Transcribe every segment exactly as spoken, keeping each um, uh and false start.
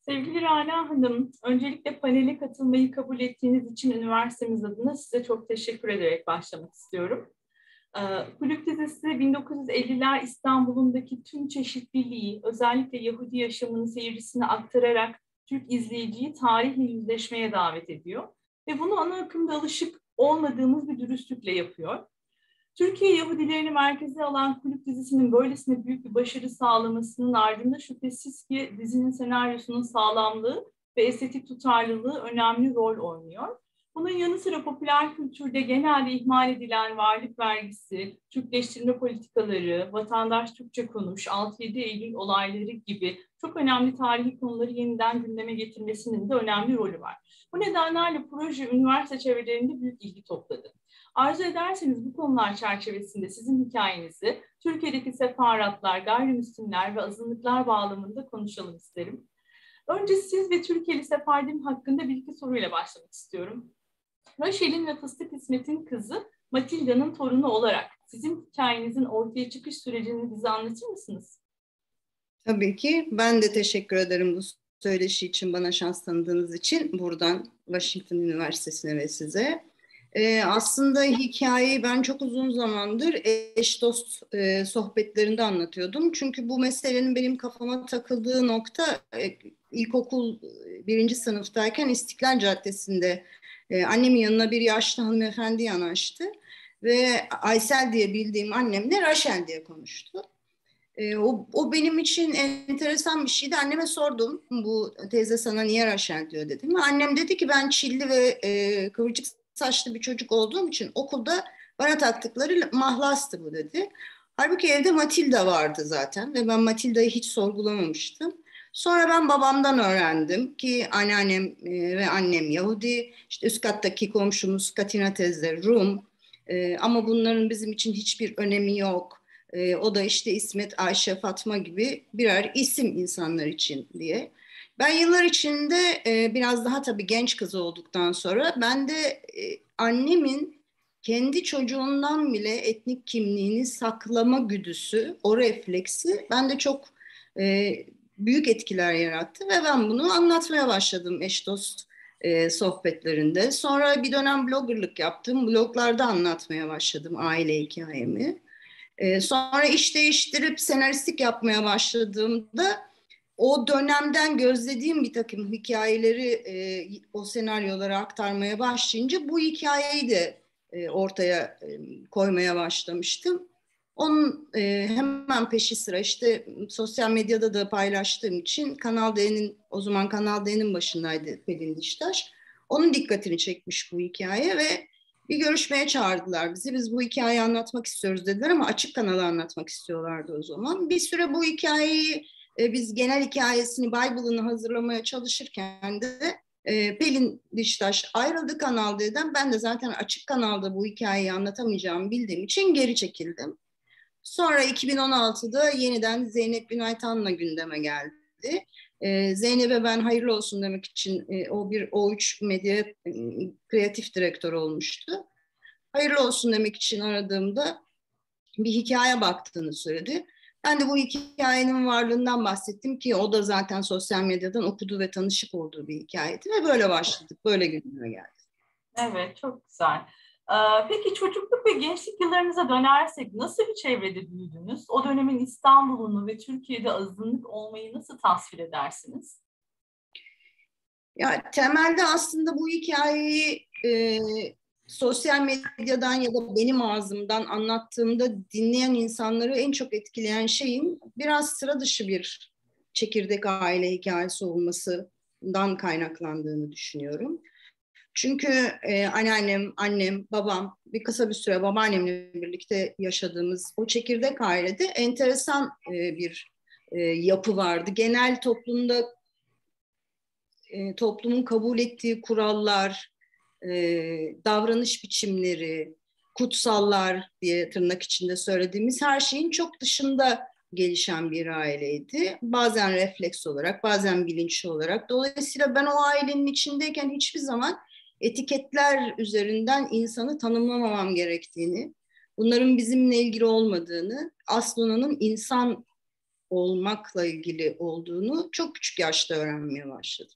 Sevgili Rana Hanım, öncelikle panele katılmayı kabul ettiğiniz için üniversitemiz adına size çok teşekkür ederek başlamak istiyorum. Ee, Kulüp dizisi bin dokuz yüz elliler İstanbul'undaki tüm çeşitliliği, özellikle Yahudi yaşamının seyircisine aktararak Türk izleyiciyi tarihle yüzleşmeye davet ediyor. Ve bunu ana akımda alışık olmadığımız bir dürüstlükle yapıyor. Türkiye Yahudilerini merkeze alan Kulüp dizisinin böylesine büyük bir başarı sağlamasının ardında şüphesiz ki dizinin senaryosunun sağlamlığı ve estetik tutarlılığı önemli rol oynuyor. Bunun yanı sıra popüler kültürde genelde ihmal edilen varlık vergisi, Türkleştirme politikaları, vatandaş Türkçe konuş, altı yedi Eylül olayları gibi çok önemli tarihi konuları yeniden gündeme getirmesinin de önemli rolü var. Bu nedenlerle proje üniversite çevrelerinde büyük ilgi topladı. Arzu ederseniz bu konular çerçevesinde sizin hikayenizi Türkiye'deki sefaratlar, gayrimüslimler ve azınlıklar bağlamında konuşalım isterim. Önce siz ve Türkiye'li sefardim hakkında bir iki soruyla başlamak istiyorum. Rachel'in ve Fıstık İsmet'in kızı Matilda'nın torunu olarak sizin hikayenizin ortaya çıkış sürecini bize anlatır mısınız? Tabii ki. Ben de teşekkür ederim bu söyleşi için, bana şans tanıdığınız için. Buradan Washington Üniversitesi'ne ve size. Ee, aslında hikayeyi ben çok uzun zamandır eş dost e, sohbetlerinde anlatıyordum. Çünkü bu meselenin benim kafama takıldığı nokta e, ilkokul birinci sınıftayken İstiklal Caddesi'nde e, annemin yanına bir yaşlı hanımefendi yanaştı. Ve Aysel diye bildiğim annemle Rachel diye konuştu. E, o, o benim için enteresan bir şeydi. Anneme sordum, bu teyze sana niye Rachel diyor dedim. Annem dedi ki ben çilli ve e, kıvırcık saçlı bir çocuk olduğum için okulda bana taktıkları mahlastı bu dedi. Halbuki evde Matilda vardı zaten ve ben Matilda'yı hiç sorgulamamıştım. Sonra ben babamdan öğrendim ki anneannem e, ve annem Yahudi, işte üst kattaki komşumuz Katina teyze Rum, e, ama bunların bizim için hiçbir önemi yok. E, o da işte İsmet, Ayşe, Fatma gibi birer isim insanlar için diye. Ben yıllar içinde e, biraz daha tabii genç kız olduktan sonra ben de e, annemin kendi çocuğundan bile etnik kimliğini saklama güdüsü, o refleksi bende çok e, büyük etkiler yarattı ve ben bunu anlatmaya başladım eş dost e, sohbetlerinde. Sonra bir dönem bloggerlık yaptım. Bloglarda anlatmaya başladım aile hikayemi. E, sonra iş değiştirip senaristlik yapmaya başladığımda o dönemden gözlediğim bir takım hikayeleri e, o senaryolara aktarmaya başlayınca bu hikayeyi de e, ortaya e, koymaya başlamıştım. Onun e, hemen peşi sıra işte sosyal medyada da paylaştığım için Kanal D'nin, o zaman Kanal D'nin başındaydı Pelin Diştaş. Onun dikkatini çekmiş bu hikaye ve bir görüşmeye çağırdılar bizi. Biz bu hikayeyi anlatmak istiyoruz dediler ama açık kanala anlatmak istiyorlardı o zaman. Bir süre bu hikayeyi e, biz genel hikayesini, Bible'ını hazırlamaya çalışırken de e, Pelin Diştaş ayrıldı Kanal D'den. Ben de zaten açık kanalda bu hikayeyi anlatamayacağımı bildiğim için geri çekildim. Sonra iki bin on altıda yeniden Zeynep Günaytan'la gündeme geldi. Ee, Zeynep'e ben hayırlı olsun demek için e, o bir O üç Medya e, kreatif direktör olmuştu. Hayırlı olsun demek için aradığımda bir hikaye baktığını söyledi. Ben de bu hikayenin varlığından bahsettim ki o da zaten sosyal medyadan okuduğu ve tanışık olduğu bir hikayeydi ve böyle başladık, böyle gündeme geldi. Evet, çok güzel. Peki çocukluk ve gençlik yıllarınıza dönersek nasıl bir çevrede büyüdünüz? O dönemin İstanbul'unu ve Türkiye'de azınlık olmayı nasıl tasvir edersiniz? Ya temelde aslında bu hikayeyi e, sosyal medyadan ya da benim ağzımdan anlattığımda dinleyen insanları en çok etkileyen şeyin biraz sıra dışı bir çekirdek aile hikayesi olmasından kaynaklandığını düşünüyorum. Çünkü e, anneannem, annem, babam, bir kısa bir süre babaannemle birlikte yaşadığımız o çekirdek ailede enteresan e, bir e, yapı vardı. Genel toplumda e, toplumun kabul ettiği kurallar, e, davranış biçimleri, kutsallar diye tırnak içinde söylediğimiz her şeyin çok dışında gelişen bir aileydi. Bazen refleks olarak, bazen bilinçli olarak. Dolayısıyla ben o ailenin içindeyken hiçbir zaman etiketler üzerinden insanı tanımlamamam gerektiğini, bunların bizimle ilgili olmadığını, aslında onun insan olmakla ilgili olduğunu çok küçük yaşta öğrenmeye başladım.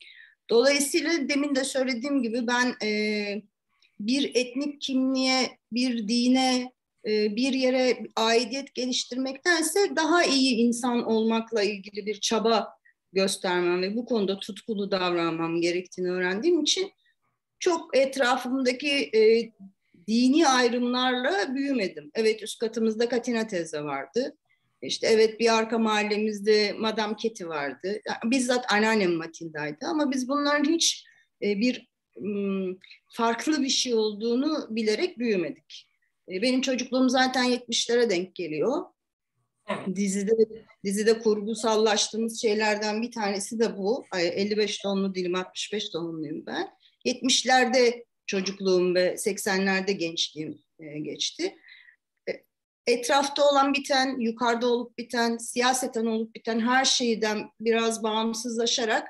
Dolayısıyla demin de söylediğim gibi ben e, bir etnik kimliğe, bir dine, e, bir yere aidiyet geliştirmektense daha iyi insan olmakla ilgili bir çaba göstermem ve bu konuda tutkulu davranmam gerektiğini öğrendiğim için çok etrafımdaki e, dini ayrımlarla büyümedim. Evet, üst katımızda Katina teyze vardı. İşte evet, bir arka mahallemizde Madame Keti vardı. Bizzat anneannem Matilda'ydı ama biz bunların hiç e, bir m, farklı bir şey olduğunu bilerek büyümedik. E, benim çocukluğum zaten yetmişlere denk geliyor. Evet. Dizide dizide kurgusallaştığımız şeylerden bir tanesi de bu. elli beş doğumlu değilim, altmış beş doğumluyum ben. yetmişlerde çocukluğum ve seksenlerde gençliğim e, geçti. E, Etrafta olan biten, yukarıda olup biten, siyaseten olup biten her şeyden biraz bağımsızlaşarak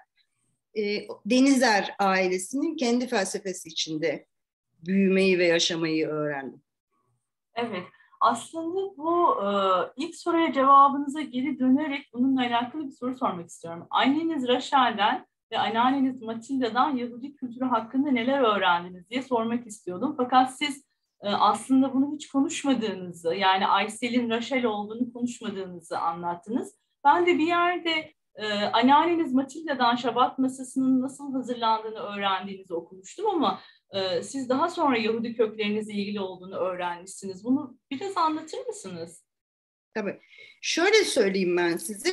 e, Denizer ailesinin kendi felsefesi içinde büyümeyi ve yaşamayı öğrendim. Evet. Aslında bu e, ilk soruya cevabınıza geri dönerek bununla alakalı bir soru sormak istiyorum. Anneniz Rachel'den ve anneanneniz Matilda'dan Yahudi kültürü hakkında neler öğrendiniz diye sormak istiyordum. Fakat siz e, aslında bunu hiç konuşmadığınızı, yani Aysel'in Rachel olduğunu konuşmadığınızı anlattınız. Ben de bir yerde e, anneanneniz Matilda'dan Şabat masasının nasıl hazırlandığını öğrendiğinizi okumuştum ama Ee, siz daha sonra Yahudi köklerinizle ilgili olduğunu öğrenmişsiniz. Bunu biraz anlatır mısınız? Tabii. Şöyle söyleyeyim ben size.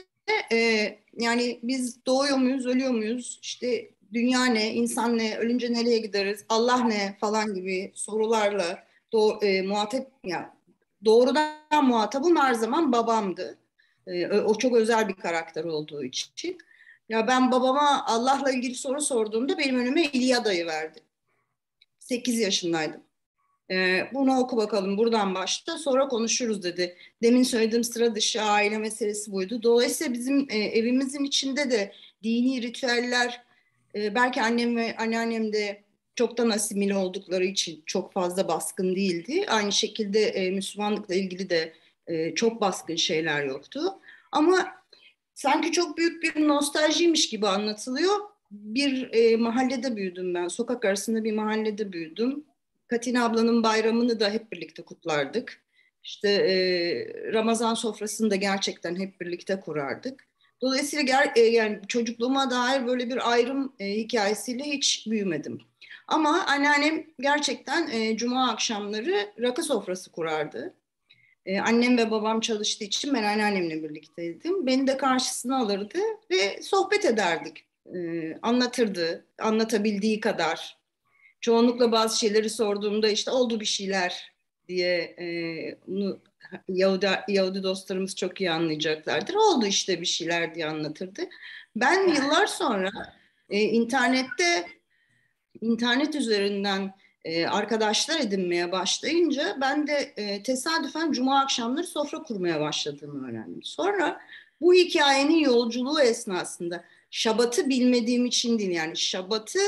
Ee, yani biz doğuyor muyuz, ölüyor muyuz? İşte dünya ne, insan ne, ölünce nereye gideriz, Allah ne falan gibi sorularla do e, muhatap ya doğrudan muhatabım her zaman babamdı. Ee, o çok özel bir karakter olduğu için. Ya ben babama Allah'la ilgili soru sorduğumda benim önüme İlyada'yı verdi. sekiz yaşındaydım. Ee, bunu oku bakalım, buradan başla, sonra konuşuruz dedi. Demin söylediğim sıra dışı aile meselesi buydu. Dolayısıyla bizim e, evimizin içinde de dini ritüeller, e, belki annem ve anneannem de çoktan asimile oldukları için çok fazla baskın değildi. Aynı şekilde e, Müslümanlıkla ilgili de e, çok baskın şeyler yoktu. Ama sanki çok büyük bir nostaljiymiş gibi anlatılıyor. Bir e, mahallede büyüdüm ben. Sokak arasında bir mahallede büyüdüm. Katina ablanın bayramını da hep birlikte kutlardık. İşte e, Ramazan sofrasını da gerçekten hep birlikte kurardık. Dolayısıyla ger- e, yani çocukluğuma dair böyle bir ayrım e, hikayesiyle hiç büyümedim. Ama anneannem gerçekten e, cuma akşamları rakı sofrası kurardı. Ee, annem ve babam çalıştığı için ben anneannemle birlikteydim. Beni de karşısına alırdı ve sohbet ederdik. Ee, anlatırdı, anlatabildiği kadar. Çoğunlukla bazı şeyleri sorduğumda işte oldu bir şeyler diye e, bunu Yahudi, Yahudi dostlarımız çok iyi anlayacaklardır. Oldu işte bir şeyler diye anlatırdı. Ben yıllar sonra e, internette internet üzerinden e, arkadaşlar edinmeye başlayınca ben de e, tesadüfen cuma akşamları sofra kurmaya başladığımı öğrendim. Sonra bu hikayenin yolculuğu esnasında Şabat'ı bilmediğim için değil, yani Şabat'ı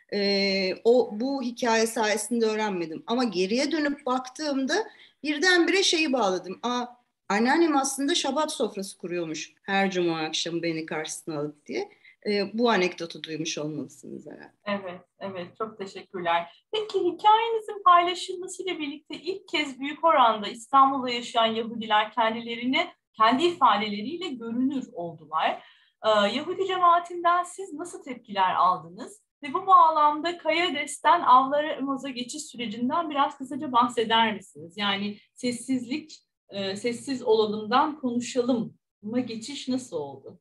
e, o bu hikaye sayesinde öğrenmedim. Ama geriye dönüp baktığımda birdenbire şeyi bağladım. Aa, anneannem aslında Şabat sofrası kuruyormuş her cuma akşamı beni karşısına alıp diye. E, bu anekdotu duymuş olmalısınız herhalde. Evet, evet. Çok teşekkürler. Peki hikayenizin paylaşılmasıyla birlikte ilk kez büyük oranda İstanbul'da yaşayan Yahudiler kendilerini kendi ifadeleriyle görünür oldular. Ee, Yahudi cemaatinden siz nasıl tepkiler aldınız? Ve bu bağlamda Kayades'ten Avlarımız'a geçiş sürecinden biraz kısaca bahseder misiniz? Yani sessizlik, e, sessiz olalımdan konuşalım mı geçiş nasıl oldu?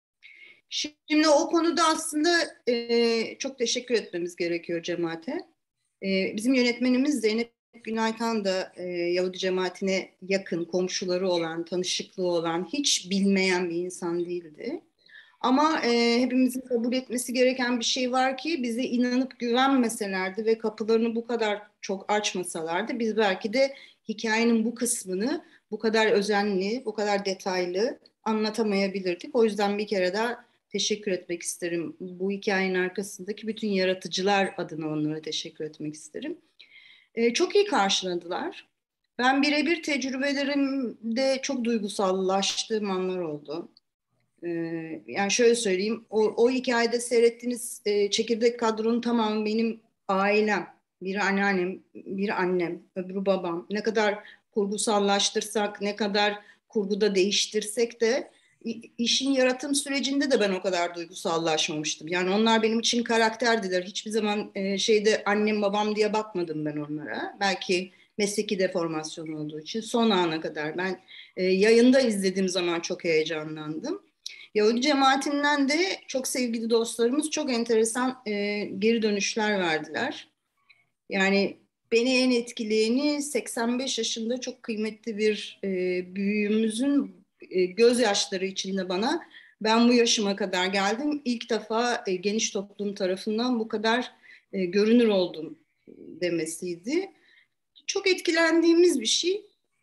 Şimdi o konuda aslında e, çok teşekkür etmemiz gerekiyor cemaate. E, bizim yönetmenimiz Zeynep Günaykan da e, Yahudi cemaatine yakın, komşuları olan, tanışıklığı olan, hiç bilmeyen bir insan değildi. Ama e, hepimizin kabul etmesi gereken bir şey var ki bize inanıp güvenmeselerdi ve kapılarını bu kadar çok açmasalardı biz belki de hikayenin bu kısmını bu kadar özenli, bu kadar detaylı anlatamayabilirdik. O yüzden bir kere daha teşekkür etmek isterim. Bu hikayenin arkasındaki bütün yaratıcılar adına onlara teşekkür etmek isterim. E, çok iyi karşıladılar. Ben birebir tecrübelerimde çok duygusallaştığım anlar oldu. Ee, yani şöyle söyleyeyim, o, o hikayede seyrettiğiniz e, çekirdek kadronun tamamı benim ailem. Biri anneannem, biri annem, öbürü babam. Ne kadar kurgusallaştırsak, ne kadar kurguda değiştirsek de işin yaratım sürecinde de ben o kadar duygusallaşmamıştım. Yani onlar benim için karakterdiler. Hiçbir zaman e, şeyde annem babam diye bakmadım ben onlara. Belki mesleki deformasyon olduğu için son ana kadar ben e, yayında izlediğim zaman çok heyecanlandım. Yahudi cemaatinden de çok sevgili dostlarımız çok enteresan e, geri dönüşler verdiler. Yani beni en etkileyeni seksen beş yaşında çok kıymetli bir e, büyüğümüzün e, gözyaşları içinde bana ben bu yaşıma kadar geldim. İlk defa e, geniş toplum tarafından bu kadar e, görünür oldum demesiydi. Çok etkilendiğimiz bir şey.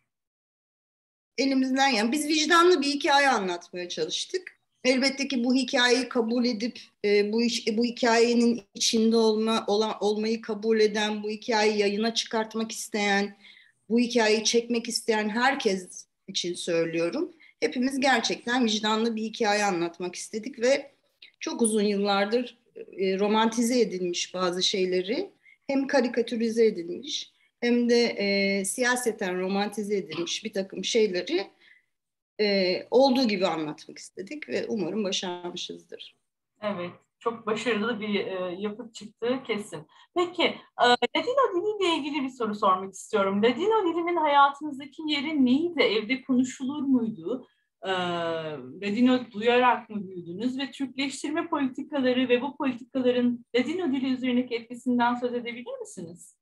Elimizden yani biz vicdanlı bir hikaye anlatmaya çalıştık. Elbette ki bu hikayeyi kabul edip e, bu iş, bu hikayenin içinde olma olan, olmayı kabul eden, bu hikayeyi yayına çıkartmak isteyen, bu hikayeyi çekmek isteyen herkes için söylüyorum. Hepimiz gerçekten vicdanlı bir hikaye anlatmak istedik ve çok uzun yıllardır e, romantize edilmiş bazı şeyleri hem karikatürize edilmiş hem de e, siyaseten romantize edilmiş bir takım şeyleri e, olduğu gibi anlatmak istedik ve umarım başarmışızdır. Evet, çok başarılı bir e, yapıt çıktığı kesin. Peki, e, Ladino diliyle ilgili bir soru sormak istiyorum. Ladino dilinin hayatınızdaki yeri neydi? Evde konuşulur muydu? E, Ladino duyarak mı büyüdünüz? Ve Türkleştirme politikaları ve bu politikaların Ladino dili üzerindeki etkisinden söz edebilir misiniz?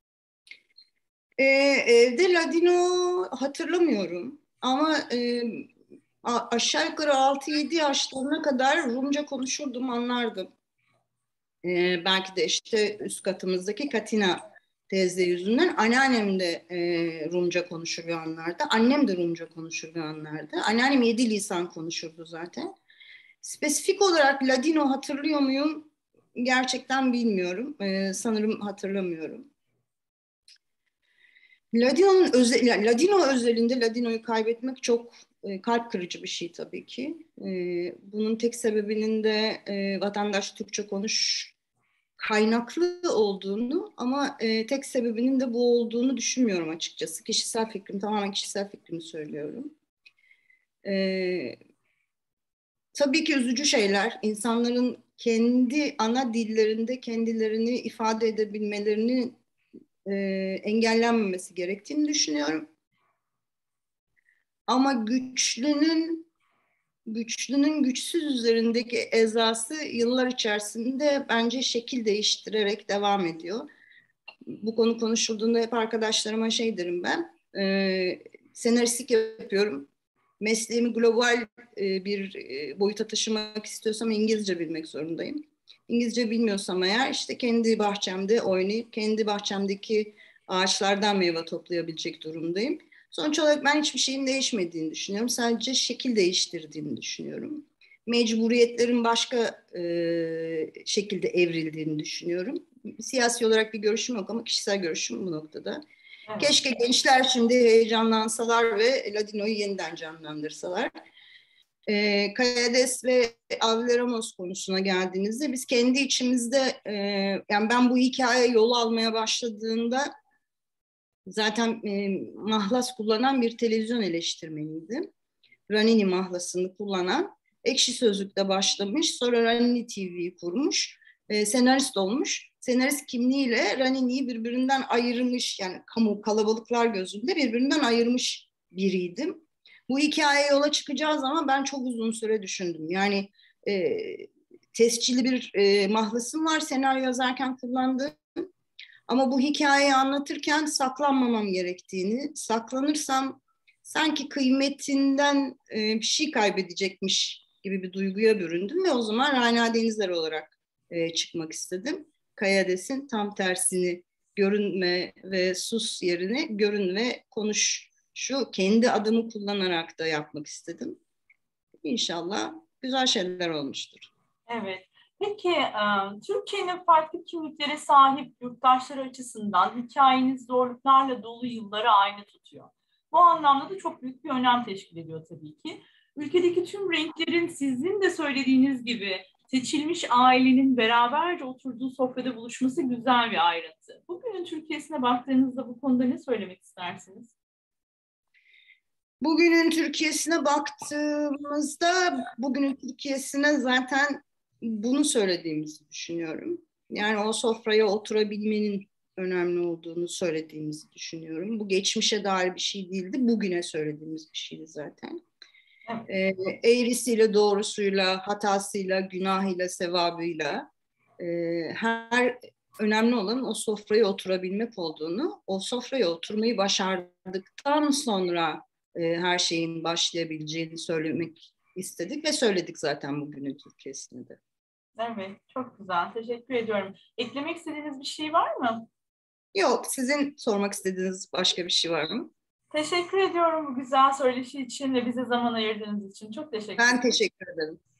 E, evde Ladino hatırlamıyorum ama e, a- aşağı yukarı altı yedi yaşlarına kadar Rumca konuşurdum, anlardım. E, belki de işte üst katımızdaki Katina teyze yüzünden. Anneannem de e, Rumca konuşur bir anlarda. Annem de Rumca konuşur bir anlarda. Anneannem yedi lisan konuşurdu zaten. Spesifik olarak Ladino hatırlıyor muyum? Gerçekten bilmiyorum. E, sanırım hatırlamıyorum. Ladino'nun özel, yani Ladino özelinde Ladino'yu kaybetmek çok e, kalp kırıcı bir şey tabii ki. E, bunun tek sebebinin de e, vatandaş Türkçe konuş kaynaklı olduğunu ama e, tek sebebinin de bu olduğunu düşünmüyorum açıkçası. Kişisel fikrim, tamamen kişisel fikrimi söylüyorum. E, tabii ki üzücü şeyler. İnsanların kendi ana dillerinde kendilerini ifade edebilmelerinin e, engellenmemesi gerektiğini düşünüyorum. Ama güçlünün güçlünün güçsüz üzerindeki ezası yıllar içerisinde bence şekil değiştirerek devam ediyor. Bu konu konuşulduğunda hep arkadaşlarıma şey derim ben. E, senaristlik yapıyorum. Mesleğimi global e, bir e, boyuta taşımak istiyorsam İngilizce bilmek zorundayım. İngilizce bilmiyorsam eğer işte kendi bahçemde oynayıp kendi bahçemdeki ağaçlardan meyve toplayabilecek durumdayım. Sonuç olarak ben hiçbir şeyin değişmediğini düşünüyorum. Sadece şekil değiştirdiğini düşünüyorum. Mecburiyetlerin başka e, şekilde evrildiğini düşünüyorum. Siyasi olarak bir görüşüm yok ama kişisel görüşüm bu noktada. Evet. Keşke gençler şimdi heyecanlansalar ve Ladino'yu yeniden canlandırsalar. E, Kayades ve Avli Ramos konusuna geldiğinizde biz kendi içimizde e, yani ben bu hikaye yol almaya başladığında zaten e, mahlas kullanan bir televizyon eleştirmeniydim. Ranini mahlasını kullanan Ekşi Sözlük'te başlamış. Sonra Ranini T V'yi kurmuş. E, senarist olmuş. Senarist kimliğiyle Ranini'yi birbirinden ayırmış. Yani kamu kalabalıklar gözünde birbirinden ayırmış biriydim. Bu hikaye yola çıkacağı zaman ben çok uzun süre düşündüm. Yani e, tescilli bir e, mahlasım var senaryo yazarken kullandığım. Ama bu hikayeyi anlatırken saklanmamam gerektiğini, saklanırsam sanki kıymetinden e, bir şey kaybedecekmiş gibi bir duyguya büründüm ve o zaman Rana Denizler olarak e, çıkmak istedim. Kayades'in tam tersini görünme ve sus yerine görün ve konuş. Şu kendi adımı kullanarak da yapmak istedim. İnşallah güzel şeyler olmuştur. Evet. Peki, e, Türkiye'nin farklı kimliklere sahip yurttaşları açısından hikayeniz zorluklarla dolu yılları aynı tutuyor. Bu anlamda da çok büyük bir önem teşkil ediyor tabii ki. Ülkedeki tüm renklerin sizin de söylediğiniz gibi seçilmiş ailenin beraberce oturduğu sofrada buluşması güzel bir ayrıntı. Bugünün Türkiye'sine baktığınızda bu konuda ne söylemek istersiniz? Bugünün Türkiye'sine baktığımızda bugünün Türkiye'sine zaten bunu söylediğimizi düşünüyorum. Yani o sofraya oturabilmenin önemli olduğunu söylediğimizi düşünüyorum. Bu geçmişe dair bir şey değildi, bugüne söylediğimiz bir şeydi zaten. Evet. E, eğrisiyle, doğrusuyla, hatasıyla, günahıyla, sevabıyla e, her önemli olan o sofraya oturabilmek olduğunu, o sofraya oturmayı başardıktan sonra e, her şeyin başlayabileceğini söylemek istedik ve söyledik zaten bugünün Türkiye'sinde de. Evet, çok güzel. Teşekkür ediyorum. Eklemek istediğiniz bir şey var mı? Yok, sizin sormak istediğiniz başka bir şey var mı? Teşekkür ediyorum bu güzel söyleşi için ve bize zaman ayırdığınız için. Çok teşekkür ederim. Ben teşekkür ederim.